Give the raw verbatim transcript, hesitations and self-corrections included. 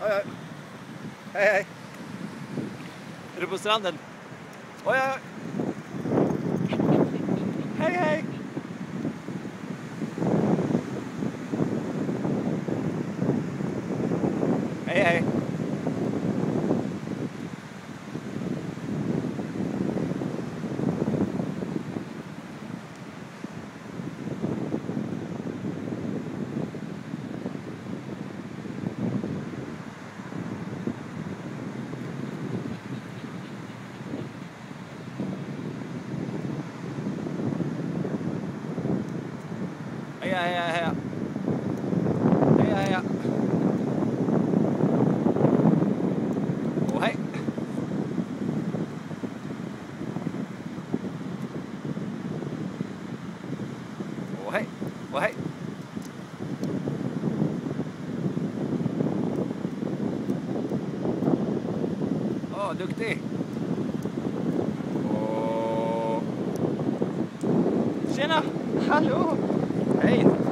Oi, oi. Hei, hei. Er du på stranden? Oi, oi. Hei, hei. Hei, hei. Heia, heia, heia. Heia, heia. Å, hei. Å, hei. Å, hei. Å, duktig. Å. Tjena. Hallå. Hej.